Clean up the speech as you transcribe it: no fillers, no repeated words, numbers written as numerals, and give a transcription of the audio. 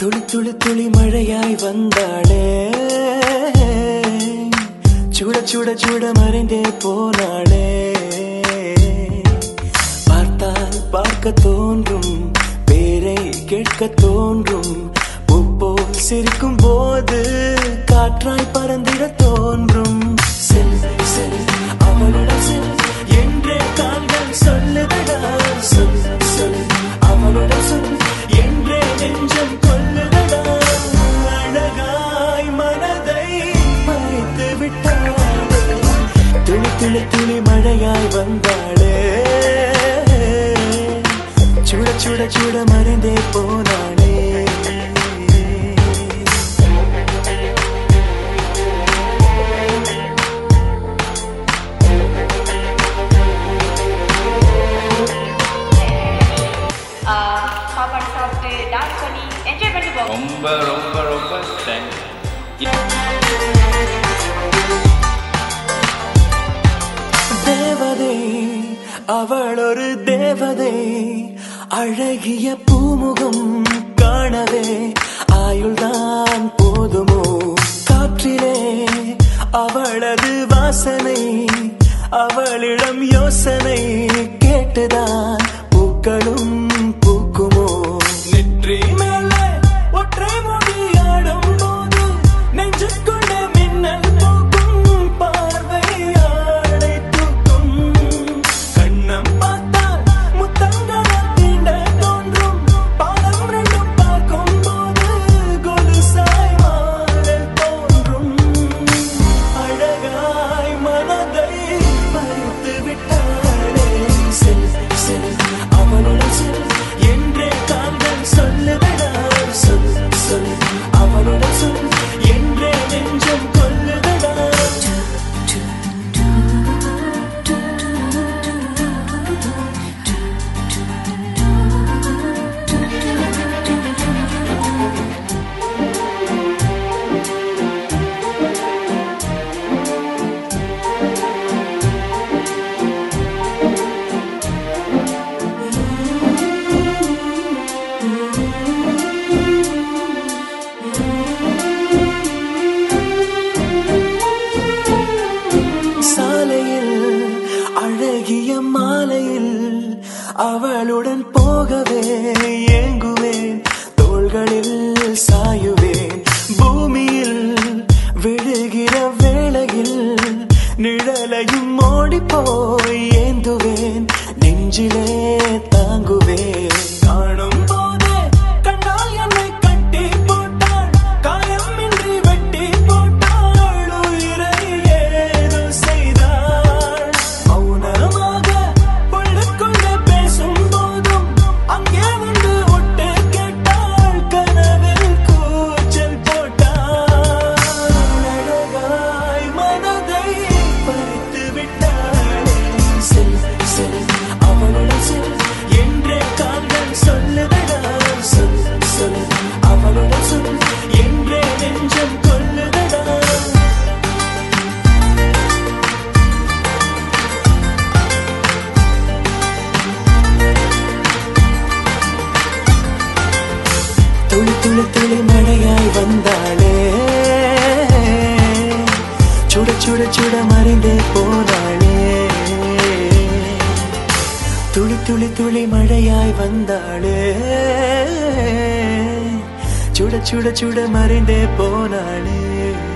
துளி துளி துளி மழையாய் வந்தாளே, சுட சுட சுட மறைந்தே போனாளே. பார்த்தால் பார்க்க தோன்றும், பேரை கேட்க தோன்றும், பூப்போல் சிரிக்கும் போது காற்றாய் பறந்திட தோன்றும். செல் செல் அவளுடன் செல் என்றே கால்கள் சொல்லுதடா, சொல் சொல் அவளுடன் சொல் என்றே நெஞ்சம் கொல்லுதடா. அழகாய் மனதை மறைத்து விட்டாளே, துளி துளி துளி மழையாய் வந்தாளே, சுட சுட சுட மறைந்தே போனாளே. ரொம்ப ரொம்ப ரொம்ப தேவதை, அவள் ஒரு தேவதை, அழகிய பூமுகம் காணவே ஆயுள்தான் போதுமோ. காற்றிலே அவளது வாசனை, அவளிடம் யோசனை கேட்டுதான் பூக்களும் பூக்குமோ. நெற்றி மேலே ஒற்றை மொழியாடும் போது நெஞ்சுக்குள்ள மின்னல் போக்கும், பார்வையாடை தூக்கும். கண்ணம் பார்த்தால் முத்தங்களை தீண்ட தோன்றும், பாதம் ரெண்டும் பார்க்கும் போது கொலுசாய் மாறல் தோன்றும். அழகாய் மனதை பறித்து விட்டாளே, செல் செல் அவளுடன் செல் என்றே கால்கள் சொல்லுதடா, சொல் சொல் அவளுடன் சொல் என்றே நெஞ்சம் கொல்லுதடா. சாலையில் அழகிய மாலையில் அவளுடன் போகவே ஏங்குவேன், தோள்களில் சாயுவேன். பூமியில் விழுகிற வேளையில் நிழலையும் ஓடிப்போய் ஏந்துவேன், நெஞ்சிலே தாங்குவேன். காணும் போதே கண்டால் என்னை கட்டி போட்டாள், காயமின்றி வெட்டி போட்டாள், உயிரை ஏதோ செய்தாள். மௌனமாக உள்ளுக்குள்ள பேசும் போதும் அங்கே வந்து ஒட்டு கேட்டாள், கனவில் கூச்சல் போட்டாள். அழகாய் மனதை பறித்து விட்டாளே, செல் செல் அவளுடன் செல் என்றே கால்கள் சொல்லுதடா, சொல் சொல் அவளுடன் சொல் என்றே நெஞ்சம் கொல்லுதடா. துளி துளி துளி மழையாய் வந்தாளே, சுட சுட சுட மறைந்தே போனாளே. துளி துளி துளி மழையாய் வந்தாளே, சுட சுட சுட மறைந்தே போனாளே.